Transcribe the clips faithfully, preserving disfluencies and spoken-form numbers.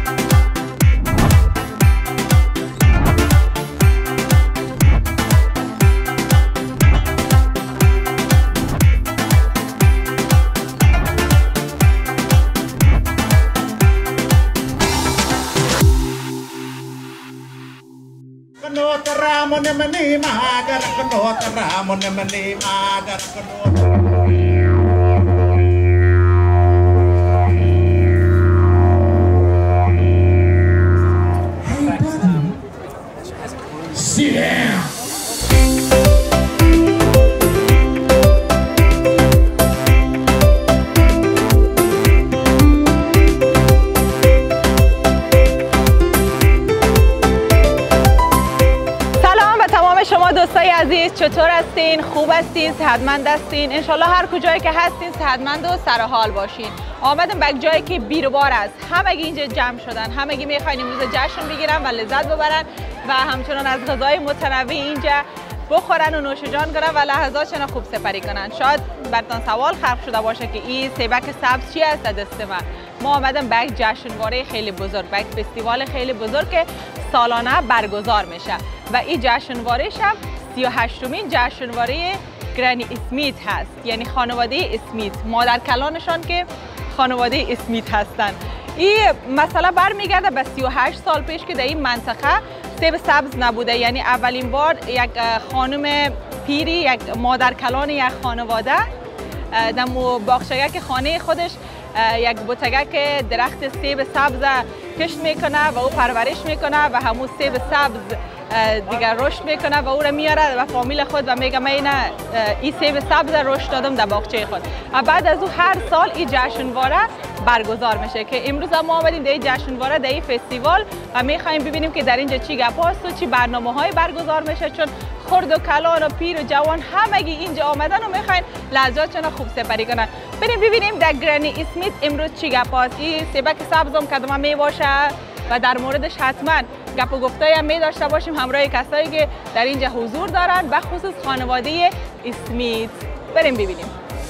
Ramon mani magar kanot Ramon mani magar kanot Sit down. شما دوستای عزیز چطور هستین؟ خوب هستین؟ صحتمند هستین؟ انشالله هر کجایی که هستین صحتمند و سر حال باشین. آمدیم به جایی که بیروبار است. همگی اینجا جمع شدن. همگی میخواین امروز جشن بگیرن و لذت ببرن و همچنان از غذای متنوع اینجا بخورن و نوش جان کنن و لحظاتشون خوب سپری کنن. شاید براتون سوال خلق شده باشه که این سیبک سبز چی است دست من؟ ما آمدیم به یک جشنواره خیلی بزرگ، به یک فستیوال خیلی بزرگ که سالانه برگزار میشه و این جشنواره شب سی و هشتمین جشنواره گرانی اسمیت هست، یعنی خانواده اسمیت، مادر کلانشان که خانواده اسمیت هستند. این مسئله برمیگرده به سی و هشت سال پیش که در این منطقه سیب سبز نبوده، یعنی اولین بار یک خانم پیری، یک مادر کلان یک خانواده در باغچه‌ک خانه خودش یک بوتگک درخت سیب سبز کشت میکنه و او پرورش میکنه و همون سیب سبز دیگر رشد میکنه و او را میاره و فامیل خود و میگه من این سیب سبز رشد دادم در باغچه خود. و بعد از او هر سال این جشنواره برگزار میشه که امروز ما آمدیم در این جشنواره، در این فستیوال و میخوایم ببینیم که در اینجا چی گپ هست و چی برنامه‌های برگزار میشه، چون خرد و کلان و پیر و جوان همگی اینجا آمدن و میخواین لحظاتشون خوب سپری کنن. بریم ببینیم در گرانی اسمیت امروز چی گپ هست. این سیبک سبزم کدام می باشه و در موردش حتما گپ و گفتایی هم می داشته باشیم همراه کسایی که در اینجا حضور دارن، به خصوص خانواده اسمیت. بریم ببینیم.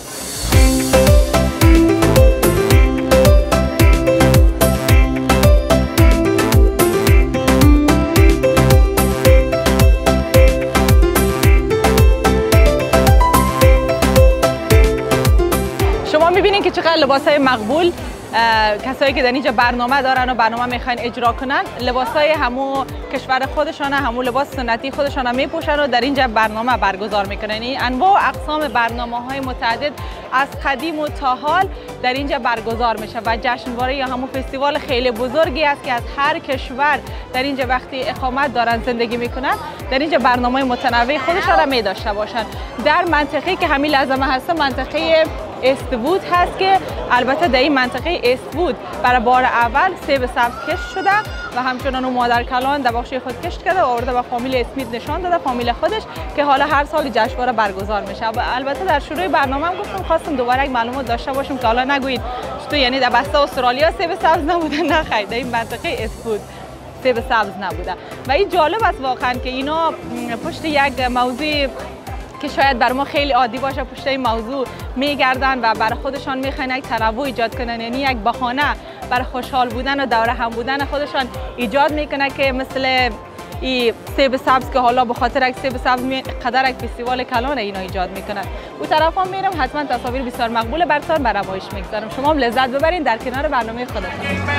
شما میبینین که چقدر لباسای مقبول کسایی که در اینجا برنامه دارن و برنامه میخواین اجرا کنن، لباسای همو کشور خودشان، همو لباس سنتی خودشان میپوشن و در اینجا برنامه برگزار میکنن. این انواع و اقسام برنامه‌های متعدد از قدیم و تا حال در اینجا برگزار میشه و جشنواره یا همون فستیوال خیلی بزرگی است که از هر کشور در اینجا وقتی اقامت دارن زندگی میکنن در اینجا برنامه متنوع خودشان را می داشته باشن. در منطقه‌ای که همین لحظه هست منطقه استوود هست که البته در این منطقه استوود برای بار اول سیب سبز کشت شده و همچنان اون مادر کلان در باغچه خود کشت کرده و آورده به فامیل اسمیت نشان داده، فامیل خودش، که حالا هر سال جشنواره برگزار میشه. و البته در شروع برنامه هم گفتم خواستم دوباره یک معلومات داشته باشم که حالا نگویید تو یعنی در بسته استرالیا سیب سبز نبوده، نه خیر، در این منطقه استوود سیب سبز نبوده. و این جالب است واقعا که اینا پشت یک موضوع که شاید بر ما خیلی عادی باشه پشت این موضوع میگردن و برای خودشان میخواین یک تنوع ایجاد کنن، یعنی یک بهانه برای خوشحال بودن و دور هم بودن خودشان ایجاد میکنه که مثل این سیب سبز که حالا به خاطر یک سیب سبز قدر یک فستیوال کلان اینا ایجاد میکنن. اون طرف هم میرم حتما تصاویر بسیار مقبول براتون برای نمایش میگذارم. شما هم لذت ببرین در کنار برنامه خودتون.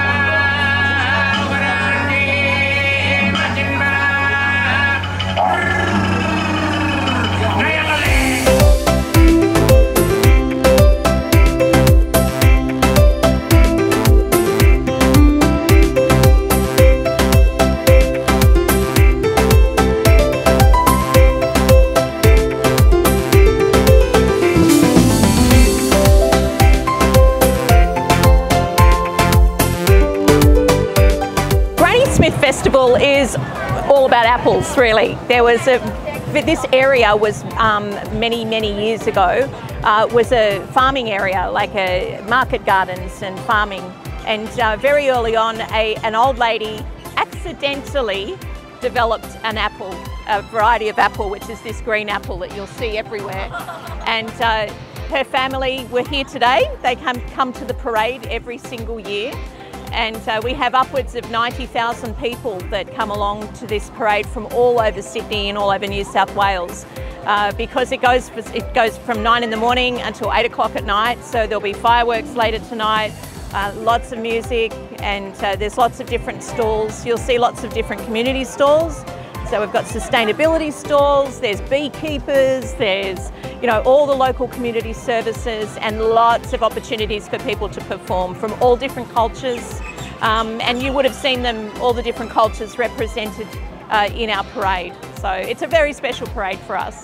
Festival is all about apples, really. There was a, this area was um, many, many years ago, uh, was a farming area, like a market gardens and farming. And uh, very early on, a, an old lady accidentally developed an apple, a variety of apple, which is this green apple that you'll see everywhere. And uh, her family were here today. They come, come to the parade every single year. and uh, we have upwards of ninety thousand people that come along to this parade from all over Sydney and all over New South Wales. Uh, because it goes, it goes from nine in the morning until eight o'clock at night, so there'll be fireworks later tonight, uh, lots of music, and uh, there's lots of different stalls. You'll see lots of different community stalls. So we've got sustainability stalls, there's beekeepers, there's, you know, all the local community services, and lots of opportunities for people to perform from all different cultures. Um, and you would have seen them, all the different cultures represented uh, in our parade. So it's a very special parade for us.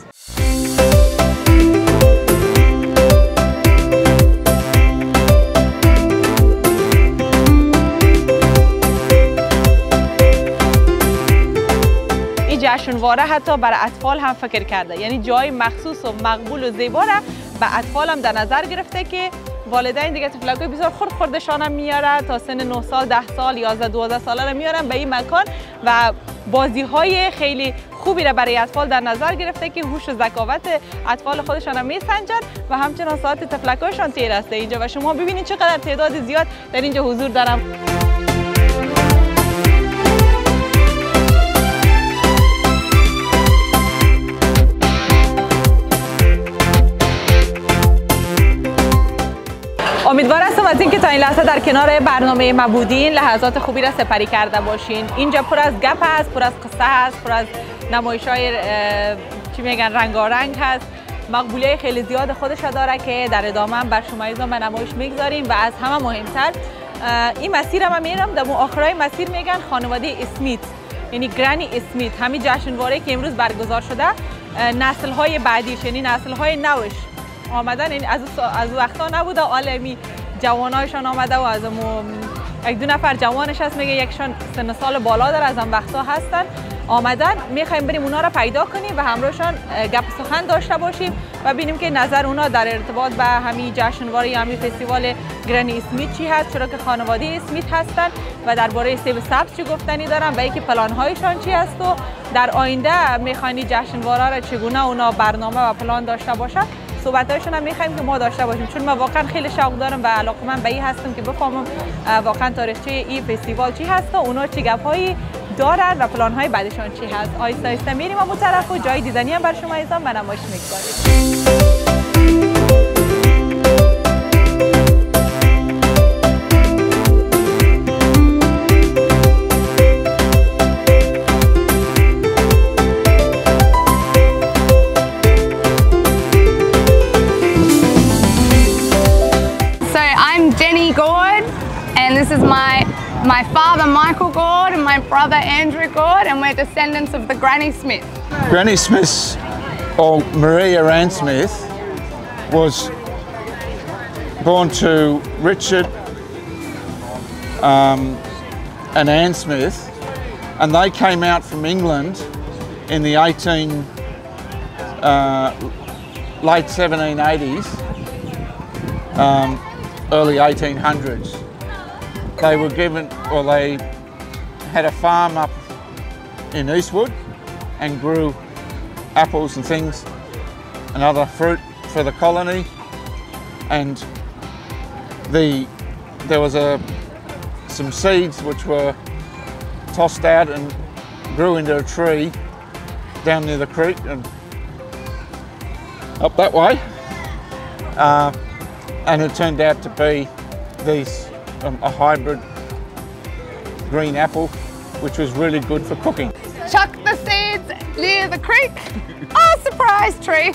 جشنواره حتی برای اطفال هم فکر کرده، یعنی جای مخصوص و مقبول و زیبا را به اطفال هم در نظر گرفته که والدین دیگه طفلکای بسیار خرد خردشان هم میاره تا سن نه سال، ده سال، یازده، دوازده ساله را میارن به این مکان و بازی های خیلی خوبی را برای اطفال در نظر گرفته که هوش و ذکاوت اطفال خودشان هم میسنجن و همچنان ساعت طفلکایشان تیر است اینجا و شما ببینید چقدر تعداد زیاد در اینجا حضور دارم. امیدوار هستم از اینکه تا این لحظه در کنار برنامه ما بودین، لحظات خوبی را سپری کرده باشین. اینجا پر از گپ هست، پر از قصه هست، پر از نمایش‌های چی میگن رنگارنگ هست. مقبولیت خیلی زیاد خودش داره که در ادامه هم بر شما ایزان به نمایش میگذاریم و از همه مهمتر این مسیر هم میرم در آخرای مسیر میگن خانواده اسمیت، یعنی گرانی اسمیت. همین جشنواره که امروز برگزار شده نسل‌های بعدیش، یعنی نسل‌های نوش آمدن، این از از وقتا نبوده، عالمی جوانایشان آمده و از یک دو نفر جوانش هست میگه یکشان سن سال بالا داره، از آن وقتا هستن آمدن. میخوایم بریم اونا را پیدا کنیم و همراهشان گپ سخن داشته باشیم و ببینیم که نظر اونا در ارتباط به همین جشنواره یا همین فستیوال گرانی اسمیت چی هست، چرا که خانواده اسمیت هستن و درباره سیب سبز چی گفتنی دارن و اینکه پلان هایشان چی هست و در آینده میخواین جشنواره را چگونه اونا برنامه و پلان داشته باشن. صحبت‌هایشون هم می‌خوایم که ما داشته باشیم، چون من واقعا خیلی شوق دارم و علاقه‌مند به این هستم که بفهمم واقعا تاریخچه این فستیوال چی هست و اونا چه گپ‌هایی دارن و پلان‌های بعدشان چی هست. آیسته آیسته میریم اون طرف و جای دیدنی هم بر شما ایزان به نمایش می‌گذاریم. And this is my my father Michael Gord and my brother Andrew Gord, and we're descendants of the Granny Smith. Granny Smith, or Maria Ann Smith, was born to Richard um, and Ann Smith, and they came out from England in the eighteen uh, late seventeen eighties, um, early eighteen hundreds. They were given, or they had a farm up in Eastwood and grew apples and things and other fruit for the colony. And the there was a some seeds which were tossed out and grew into a tree down near the creek and up that way. Uh, and it turned out to be these Um, a hybrid green apple, which was really good for cooking. Chuck the seeds near the creek. Oh, surprise tree!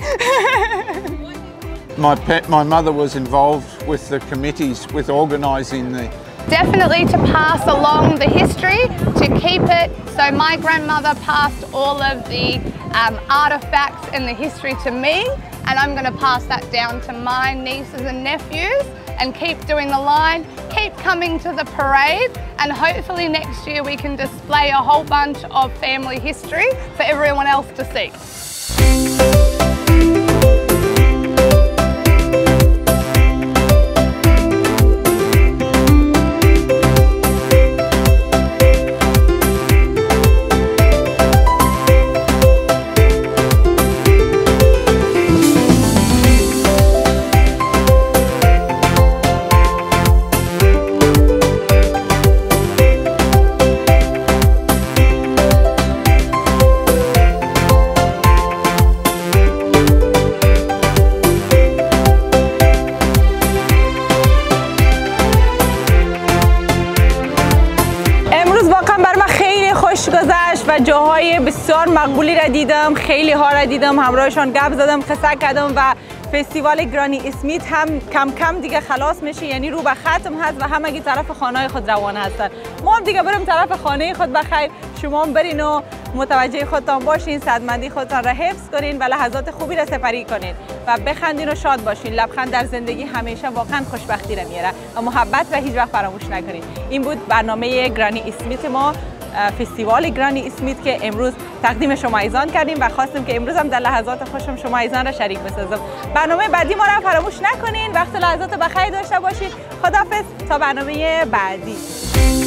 my pet, my mother was involved with the committees with organising the. Definitely to pass along the history, to keep it. So my grandmother passed all of the um, artefacts and the history to me, and I'm going to pass that down to my nieces and nephews. And keep doing the line, keep coming to the parade, and hopefully next year we can display a whole bunch of family history for everyone else to see. و جاهای بسیار مقبولی را دیدم، خیلی ها را دیدم، همراهشان گپ زدم، قصه کردم و فستیوال گرانی اسمیت هم کم کم دیگه خلاص میشه، یعنی رو به ختم هست و همگی طرف خانه خود روان هستن. ما هم دیگه بریم طرف خانه خود بخیر، شما هم برین و متوجه خودتان باشین، صحتمندی خودتان را حفظ کنین و لحظات خوبی را سپری کنین و بخندین و شاد باشین. لبخند در زندگی همیشه واقعا خوشبختی را میاره و محبت را هیچ وقت فراموش نکنین. این بود برنامه گرانی اسمیت ما، فستیوال گرانی اسمیت که امروز تقدیم شما ایزان کردیم و خواستیم که امروز هم در لحظات خوشم شما ایزان را شریک بسازم. برنامه بعدی ما را فراموش نکنین. وقت لحظات بخیر داشته باشید. خداحافظ تا برنامه بعدی.